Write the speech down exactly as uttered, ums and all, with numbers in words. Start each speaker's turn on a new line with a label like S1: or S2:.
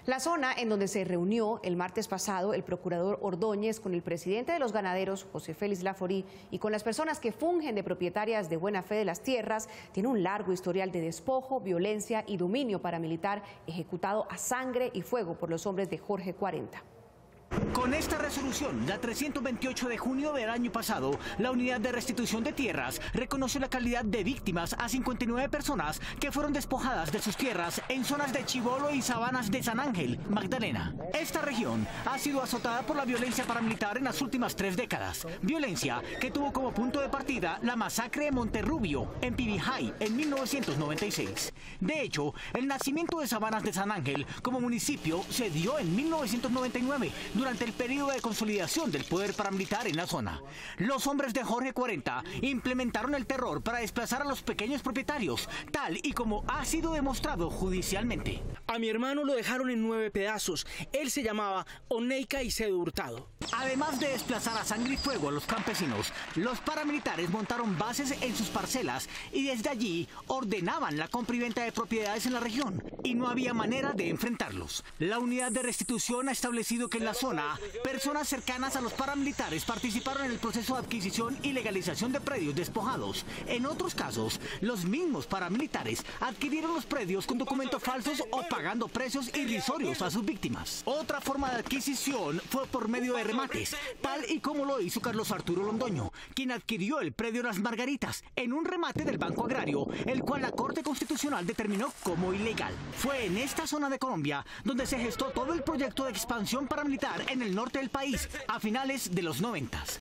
S1: La zona en donde se reunió el martes pasado el procurador Ordóñez con el presidente de los ganaderos, José Félix Laforí, y con las personas que fungen de propietarias de buena fe de las tierras, tiene un largo historial de despojo, violencia y dominio paramilitar ejecutado a sangre y fuego por los hombres de Jorge cuarenta.
S2: Con esta resolución, la trescientos veintiocho de junio del año pasado, la Unidad de Restitución de Tierras reconoció la calidad de víctimas a cincuenta y nueve personas que fueron despojadas de sus tierras en zonas de Chibolo y Sabanas de San Ángel, Magdalena. Esta región ha sido azotada por la violencia paramilitar en las últimas tres décadas. Violencia que tuvo como punto de partida la masacre de Monterrubio, en Pibijay, en mil novecientos noventa y seis. De hecho, el nacimiento de Sabanas de San Ángel como municipio se dio en mil novecientos noventa y nueve, durante el periodo de consolidación del poder paramilitar en la zona. Los hombres de Jorge cuarenta implementaron el terror para desplazar a los pequeños propietarios, tal y como ha sido demostrado judicialmente.
S3: A mi hermano lo dejaron en nueve pedazos. Él se llamaba Oneika Icedo Hurtado.
S2: Además de desplazar a sangre y fuego a los campesinos, los paramilitares montaron bases en sus parcelas y desde allí ordenaban la compra y venta de propiedades en la región, y no había manera de enfrentarlos. La Unidad de Restitución ha establecido que en la zona, personas cercanas a los paramilitares participaron en el proceso de adquisición y legalización de predios despojados. En otros casos, los mismos paramilitares adquirieron los predios con documentos falsos o pagando precios irrisorios a sus víctimas. Otra forma de adquisición fue por medio de remates, tal y como lo hizo Carlos Arturo Londoño, quien adquirió el predio Las Margaritas en un remate del Banco Agrario, el cual la Corte Constitucional determinó como ilegal. Fue en esta zona de Colombia donde se gestó todo el proyecto de expansión paramilitar en el norte del país a finales de los noventas.